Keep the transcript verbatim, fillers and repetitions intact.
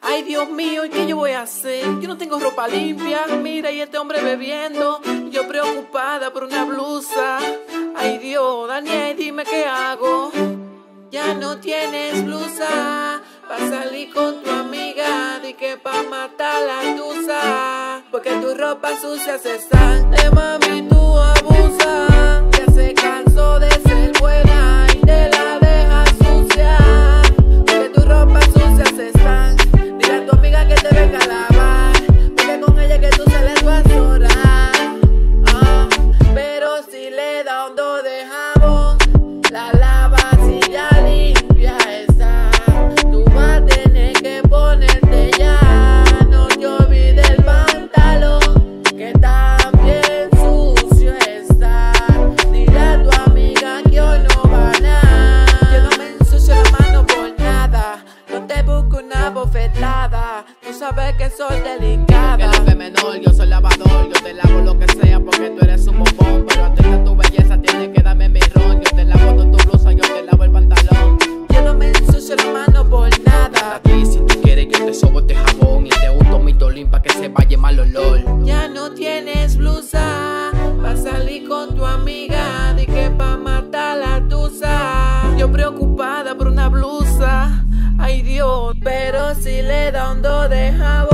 Ay, Dios mío, ¿y qué yo voy a hacer? Yo no tengo ropa limpia. Mira, y este hombre bebiendo. Yo preocupada por una blusa. Ay, Dios, Daniel, dime qué hago. Ya no tienes blusa pa' salir con tu amiga. Di que pa' matar la tusa, porque tu ropa sucia se está. De mami tú abusas. Ya se cansó de ser buena y te la deja sucia, porque tu ropa sucia se está. Dile a tu amiga que te venga a lavar, porque con ella que tú sales vas a llorar. Ah, pero si le da hondo de jabón, la lavas y ya limpia está. Tú vas a tener que ponerte ya. No te olvides el pantalón, que también sucio está. Dile a tu amiga que hoy no va a nada. Yo no me ensucio la mano por nada. No te busco una bofetada. Tú sabes que soy delicada. Que lo que menor, yo soy lavador. Yo te lavo lo que sea porque tú eres un bombón. Pero atenta a tu belleza, tienes que darme mi ron. Yo te lavo tu blusa, yo te lavo el pantalón. Yo no me ensucio la mano por nada. Aquí si tú quieres yo te sobo este jabón y te unto mi tolín pa' que se vaya mal olor. Ya no tienes blusa pa' salir con tu amiga. Di que pa' matar la tusa. Yo preocupada por una blusa. Ay, Dios, pero si le da hondo de jabón.